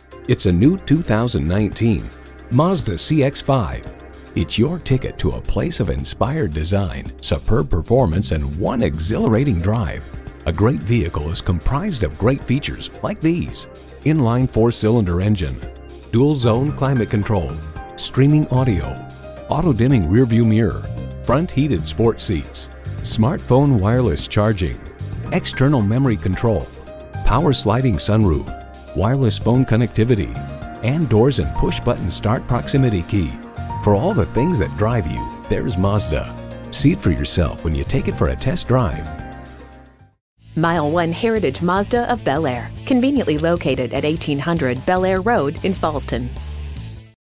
It's a new 2019 Mazda CX-5. It's your ticket to a place of inspired design, superb performance, and one exhilarating drive. A great vehicle is comprised of great features like these: inline 4-cylinder engine, dual zone climate control, streaming audio, auto-dimming rearview mirror, front heated sport seats, smartphone wireless charging, external memory control, power sliding sunroof, wireless phone connectivity, and doors and push-button start proximity key. For all the things that drive you, there's Mazda. See it for yourself when you take it for a test drive. Mile 1 Heritage Mazda of Bel Air, conveniently located at 1800 Bel Air Road in Fallston.